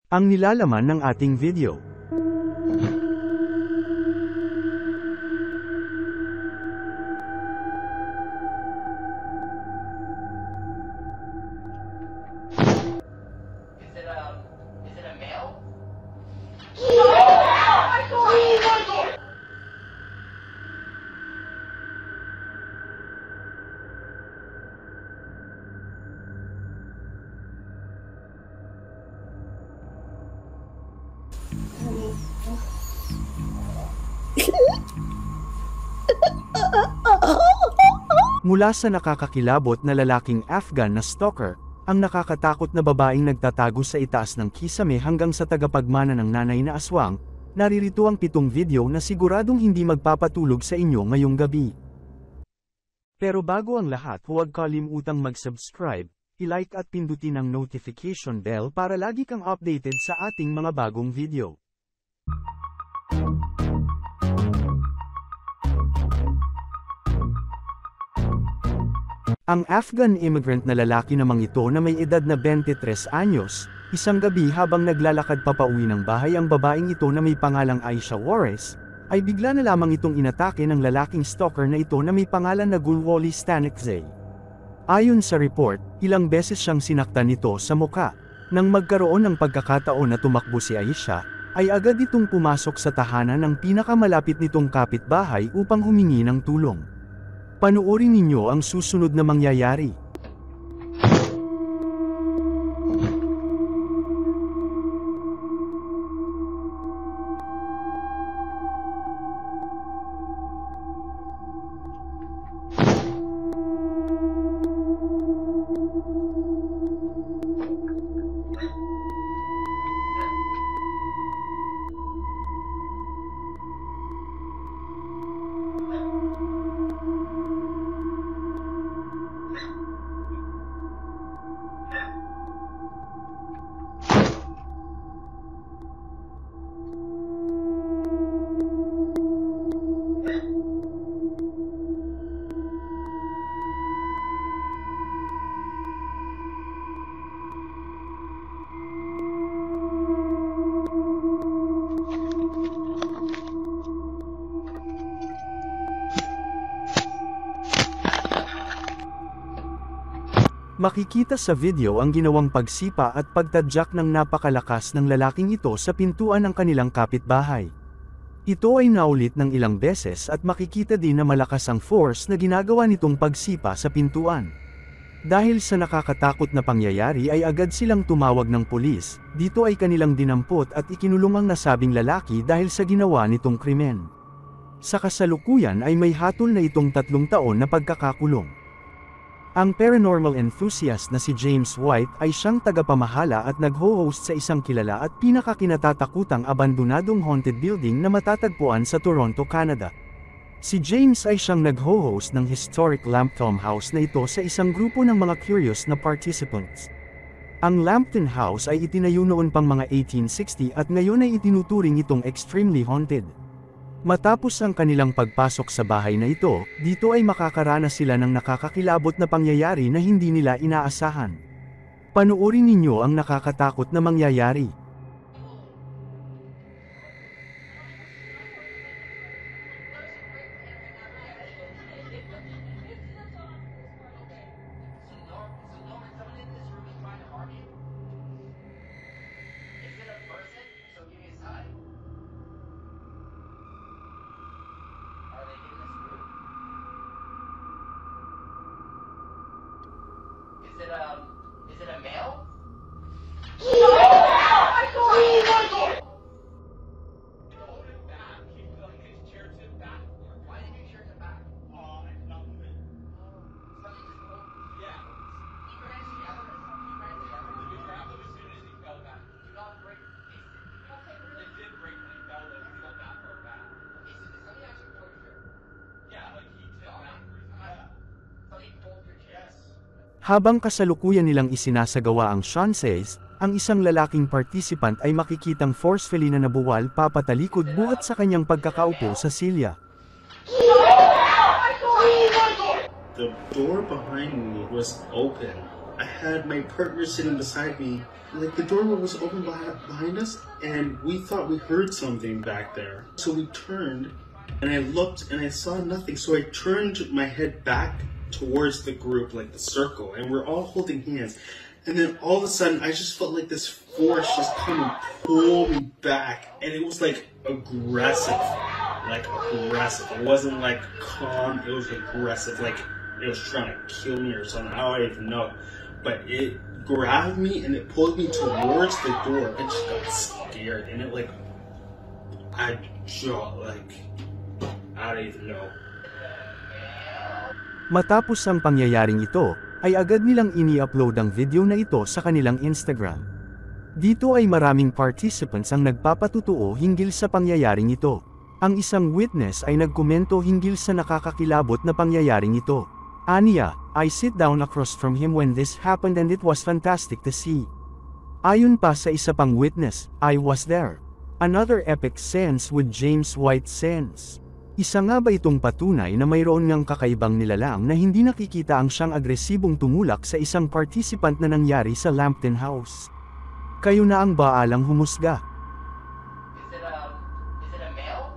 Ang nilalaman ng ating video. Is it a male? Mula sa nakakakilabot na lalaking Afghan na stalker, ang nakakatakot na babaeng nagtatago sa itaas ng kisame hanggang sa tagapagmana ng nanay na aswang, naririto ang 7 video na siguradong hindi magpapatulog sa inyo ngayong gabi. Pero bago ang lahat, huwag kalimutang mag-subscribe, i-like at pindutin ang notification bell para lagi kang updated sa ating mga bagong video. Ang Afghan immigrant na lalaki namang ito na may edad na 23 anyos, isang gabi habang naglalakad papauwi ng bahay ang babaeng ito na may pangalang Aisha Juarez, ay bigla na lamang itong inatake ng lalaking stalker na ito na may pangalan na Gulwali Stanikzai. Ayon sa report, ilang beses siyang sinaktan nito sa muka. Nang magkaroon ng pagkakataon na tumakbo si Aisha, ay agad itong pumasok sa tahanan ng pinakamalapit nitong kapitbahay upang humingi ng tulong. Panuorin ninyo ang susunod na mangyayari. Makikita sa video ang ginawang pagsipa at pagtadyak ng napakalakas ng lalaking ito sa pintuan ng kanilang kapitbahay. Ito ay naulit ng ilang beses at makikita din na malakas ang force na ginagawa nitong pagsipa sa pintuan. Dahil sa nakakatakot na pangyayari ay agad silang tumawag ng pulis, dito ay kanilang dinampot at ikinulong ang nasabing lalaki dahil sa ginawa nitong krimen. Sa kasalukuyan ay may hatol na itong 3 taon na pagkakakulong. Ang paranormal enthusiast na si James White ay siyang tagapamahala at nagho-host sa isang kilala at pinakakinatatakutang abandonadong haunted building na matatagpuan sa Toronto, Canada. Si James ay siyang nagho-host ng historic Lambton House na ito sa isang grupo ng mga curious na participants. Ang Lambton House ay itinayo noon pang mga 1860 at ngayon ay itinuturing itong extremely haunted. Matapos ang kanilang pagpasok sa bahay na ito, dito ay makakaranas sila ng nakakakilabot na pangyayari na hindi nila inaasahan. Panuorin ninyo ang nakakatakot na mangyayari. Is it a male? Habang kasalukuyan nilang isinasagawa ang seances, ang isang lalaking participant ay makikitang forcefully na nabuwal papatalikod buhat sa kanyang pagkakaupo sa silya. The door behind me was open. I had my partner sitting beside me, like the door was open behind us, and we thought we heard something back there. So we turned, and I looked, and I saw nothing. So I turned my head back towards the group, like the circle, and we're all holding hands. And then all of a sudden, I just felt like this force just come and pull me back, and it was like aggressive, It wasn't like calm, it was aggressive, like it was trying to kill me or something. I don't even know, but it grabbed me and it pulled me towards the door. I just got scared, and it I don't even know. Matapos ang pangyayaring ito, ay agad nilang ini-upload ang video na ito sa kanilang Instagram. Dito ay maraming participants ang nagpapatutuo hinggil sa pangyayaring ito. Ang isang witness ay nagkomento hinggil sa nakakakilabot na pangyayaring ito. Aniya, I sit down across from him when this happened and it was fantastic to see. Ayon pa sa isa pang witness, I was there. Another epic sense with James White sense. Isa nga ba itong patunay na mayroon ngang kakaibang nilalang na hindi nakikita ang siyang agresibong tumulak sa isang participant na nangyari sa Lambton House? Kayo na ang baalang humusga. Is it a male?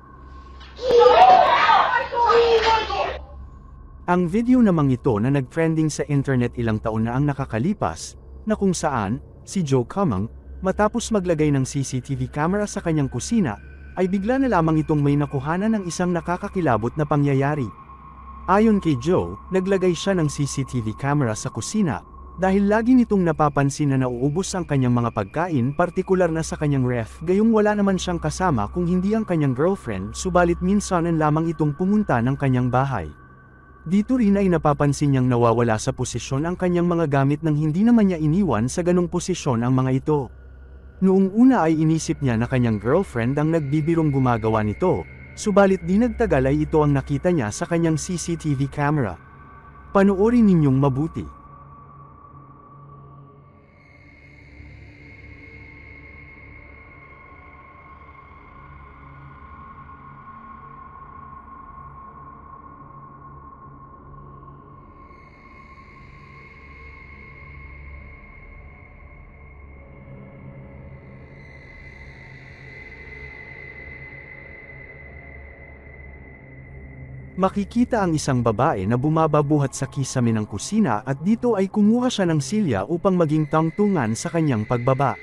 Ang video namang ito na nag-trending sa internet ilang taon na ang nakakalipas, na kung saan, si Joe Kamang, matapos maglagay ng CCTV camera sa kanyang kusina, ay bigla na lamang itong may nakuhanan ng isang nakakakilabot na pangyayari. Ayon kay Joe, naglagay siya ng CCTV camera sa kusina, dahil lagi nitong napapansin na nauubos ang kanyang mga pagkain, partikular na sa kanyang ref, gayong wala naman siyang kasama kung hindi ang kanyang girlfriend, subalit minsanan lamang itong pumunta ng kanyang bahay. Dito rin ay napapansin niyang nawawala sa posisyon ang kanyang mga gamit nang hindi naman niya iniwan sa ganong posisyon ang mga ito. Noong una ay inisip niya na kanyang girlfriend ang nagbibirong gumagawa nito, subalit di nagtagal ay ito ang nakita niya sa kanyang CCTV camera. Panoorin ninyong mabuti. Makikita ang isang babae na bumababuhat sa kisame ng kusina at dito ay kumuha siya ng silya upang maging tangtungan sa kanyang pagbaba.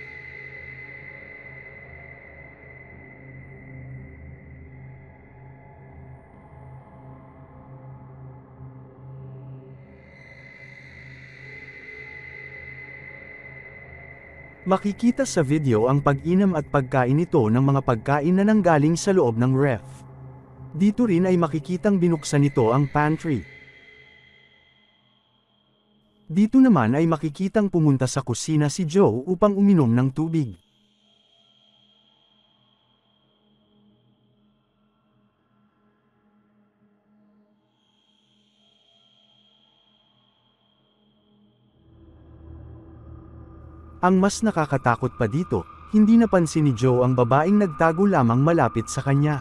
Makikita sa video ang pag-inom at pagkain nito ng mga pagkain na nanggaling sa loob ng ref. Dito rin ay makikitang binuksan nito ang pantry. Dito naman ay makikitang pumunta sa kusina si Joe upang uminom ng tubig. Ang mas nakakatakot pa dito, hindi napansin ni Joe ang babaeng nagtago lamang malapit sa kanya.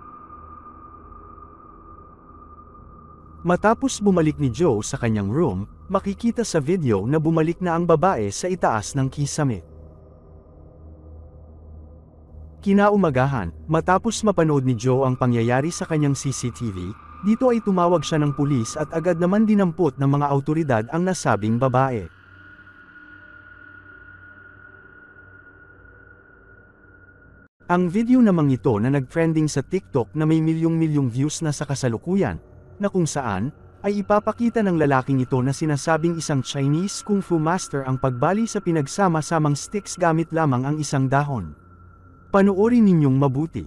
Matapos bumalik ni Joe sa kanyang room, makikita sa video na bumalik na ang babae sa itaas ng kisame. Kinaumagahan, matapos mapanood ni Joe ang pangyayari sa kanyang CCTV, dito ay tumawag siya ng pulis at agad naman dinampot ng mga awtoridad ang nasabing babae. Ang video namang ito na nag-trending sa TikTok na may milyong-milyong views na sa kasalukuyan, na kung saan, ay ipapakita ng lalaking ito na sinasabing isang Chinese Kung Fu master ang pagbali sa pinagsama-samang sticks gamit lamang ang isang dahon. Panoorin ninyong mabuti.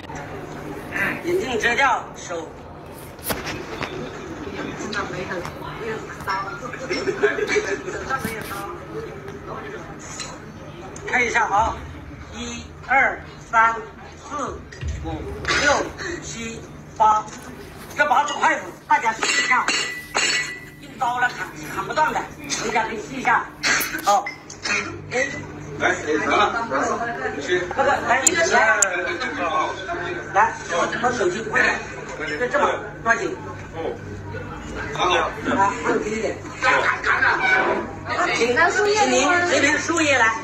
Kaya 这把这筷子，大家试一下，用刀了砍不断的，大家可以试一下。好，来，去，来，把手机快点，就这么抓紧。哦，好，啊，还有低一点。砍着， 请您这边输液来。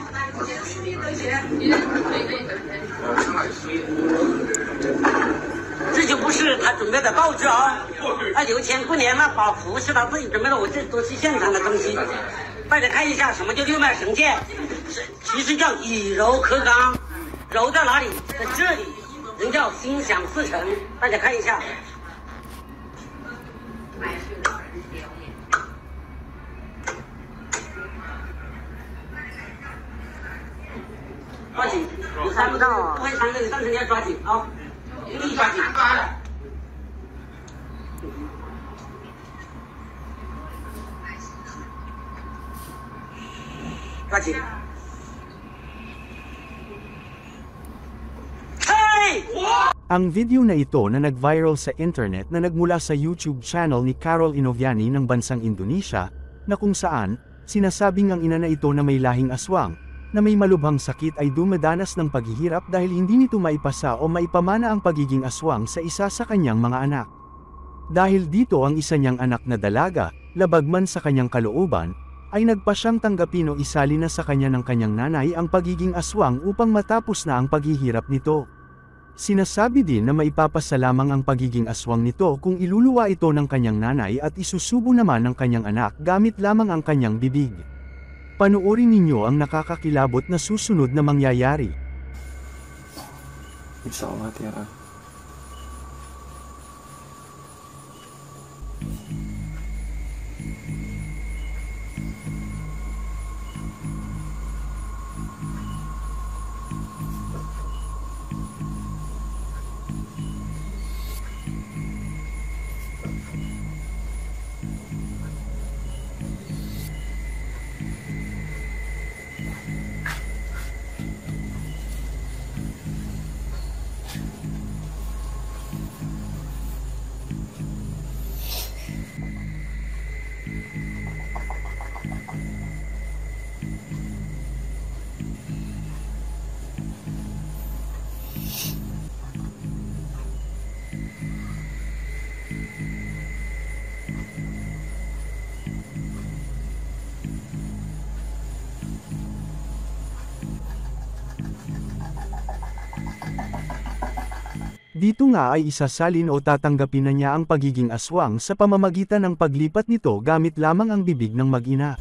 这就不是他准备的报纸啊！他6000过年嘛，把服是他自己准备的，我这都是现场的东西。大家看一下，什么叫六脉神剑？其实叫以柔克刚，柔在哪里？在这里，人叫心想事成。大家看一下。抓紧，有3个不会3个，有3个你要抓紧啊！一定抓紧。抓紧。Hey! Ang video na ito na nag-viral sa internet na nagmula sa YouTube channel ni Carol Inoviani ng bansang Indonesia, na kung saan, sinasabing ang ina na ito na may lahing aswang, na may malubhang sakit ay dumadanas ng paghihirap dahil hindi nito maipasa o maipamana ang pagiging aswang sa isa sa kanyang mga anak. Dahil dito ang isa niyang anak na dalaga, labag man sa kanyang kalooban, ay nagpa siyang tanggapin o isali na sa kanya ng kanyang nanay ang pagiging aswang upang matapos na ang paghihirap nito. Sinasabi din na maipapasa lamang ang pagiging aswang nito kung iluluwa ito ng kanyang nanay at isusubo naman ng kanyang anak gamit lamang ang kanyang bibig. Panoorin ninyo ang nakakakilabot na susunod na mangyayari. Insyaallah Tiara. Dito nga ay isasalin o tatanggapin na niya ang pagiging aswang sa pamamagitan ng paglipat nito gamit lamang ang bibig ng mag-ina.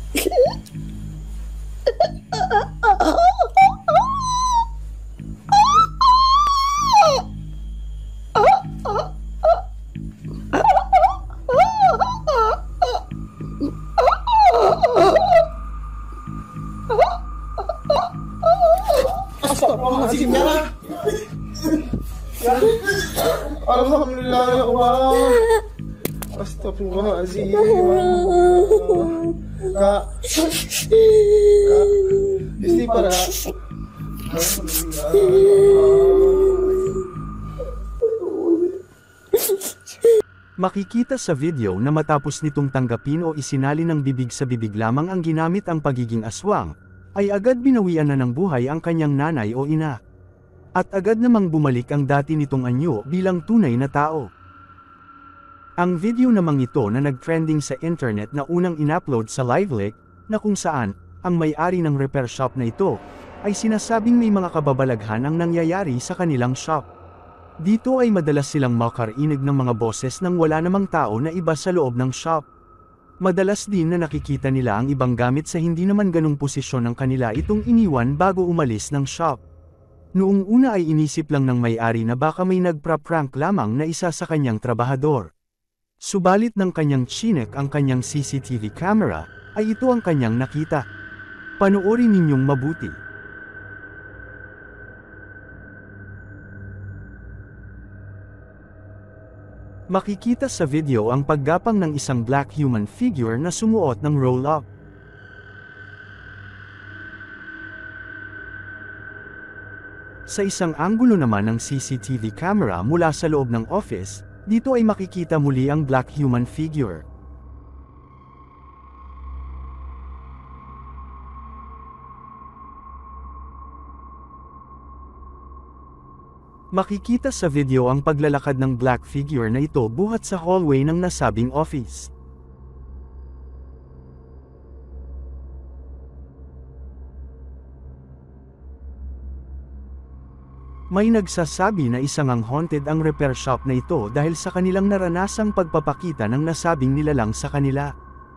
Astagfirullahaladzim ya. Alhamdulillah ya Allah. Astagfirullahaladzim. Kak. Istighfar ya. Makikita sa video na matapos nitong tanggapin o isinali ng bibig sa bibig lamang ang ginamit ang pagiging aswang, ay agad binawian na ng buhay ang kanyang nanay o ina. At agad namang bumalik ang dati nitong anyo bilang tunay na tao. Ang video namang ito na nag-trending sa internet na unang in-upload sa LiveLeak, na kung saan, ang may-ari ng repair shop na ito, ay sinasabing may mga kababalaghan ang nangyayari sa kanilang shop. Dito ay madalas silang makarinig ng mga boses nang wala namang tao na iba sa loob ng shop. Madalas din na nakikita nila ang ibang gamit sa hindi naman ganung posisyon ng kanila itong iniwan bago umalis ng shop. Noong una ay inisip lang ng may-ari na baka may nagpra-prank lamang na isa sa kanyang trabahador. Subalit ng kanyang chinek ang kanyang CCTV camera, ay ito ang kanyang nakita. Panoorin ninyong mabuti. Makikita sa video ang paggapang ng isang black human figure na sumuot ng roll-up. Sa isang anggulo naman ng CCTV camera mula sa loob ng office, dito ay makikita muli ang black human figure. Makikita sa video ang paglalakad ng black figure na ito buhat sa hallway ng nasabing office. May nagsasabi na isang ang haunted ang repair shop na ito dahil sa kanilang naranasang pagpapakita ng nasabing nilalang sa kanila.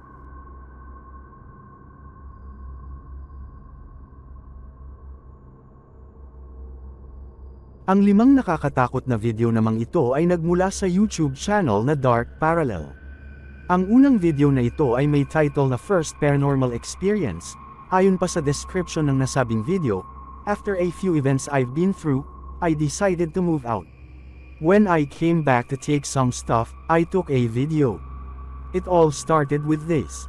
Ang 5 nakakatakot na video namang ito ay nagmula sa YouTube channel na Dark Parallel. Ang unang video na ito ay may title na First Paranormal Experience. Ayon pa sa description ng nasabing video, after a few events I've been through, I decided to move out. When I came back to take some stuff, I took a video. It all started with this.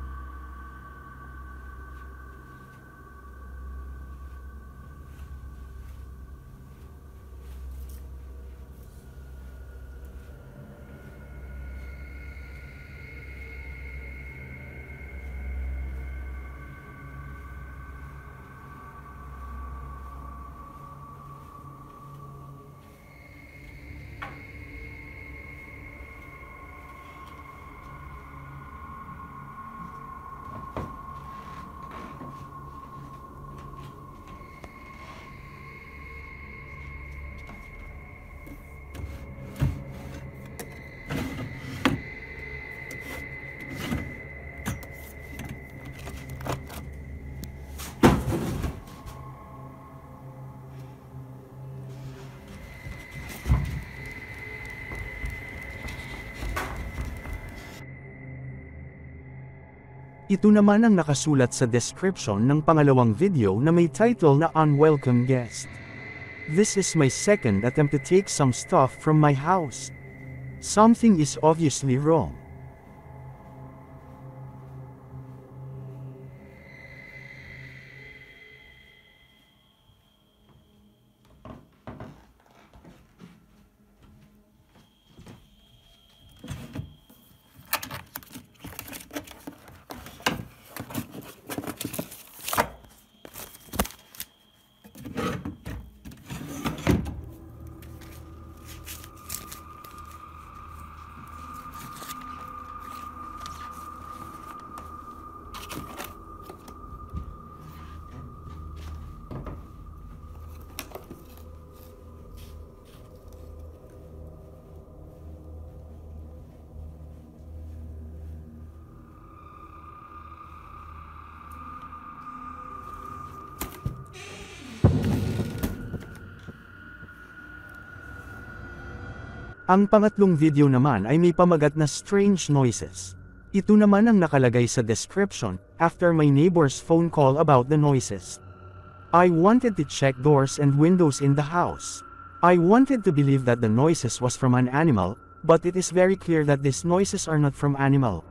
Ito naman ang nakasulat sa description ng pangalawang video na may title na Unwelcome Guest. This is my second attempt to take some stuff from my house. Something is obviously wrong. Ang pangatlong video naman ay may pamagat na strange noises. Ito naman ang nakalagay sa description, after my neighbor's phone call about the noises. I wanted to check doors and windows in the house. I wanted to believe that the noises was from an animal, but it is very clear that these noises are not from animal.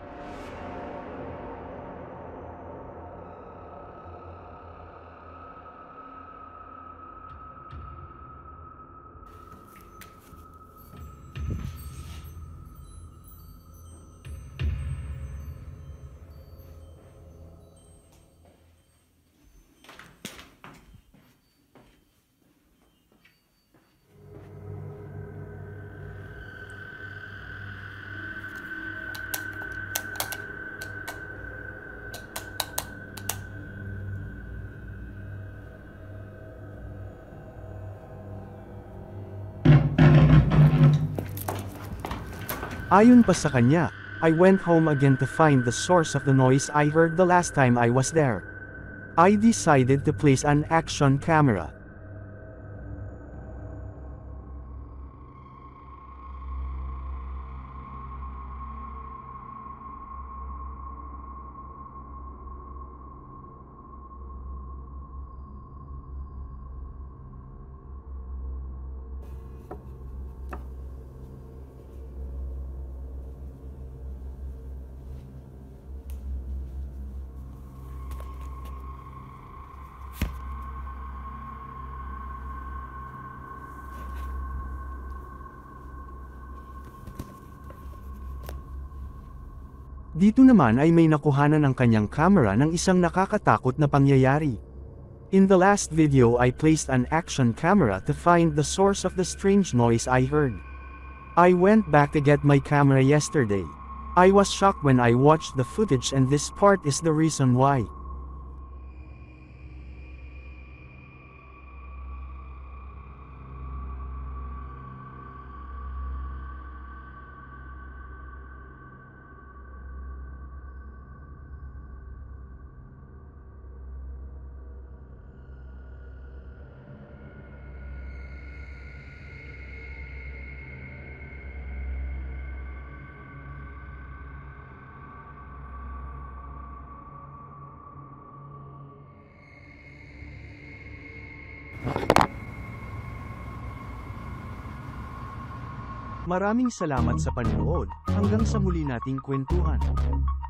Ayon pa sa kanya, I went home again to find the source of the noise I heard the last time I was there. I decided to place an action camera. Dito naman ay may nakuhanan ng kanyang camera ng isang nakakatakot na pangyayari. In the last video I placed an action camera to find the source of the strange noise I heard. I went back to get my camera yesterday. I was shocked when I watched the footage, and this part is the reason why. Maraming salamat sa panonood, hanggang sa muli nating kwentuhan.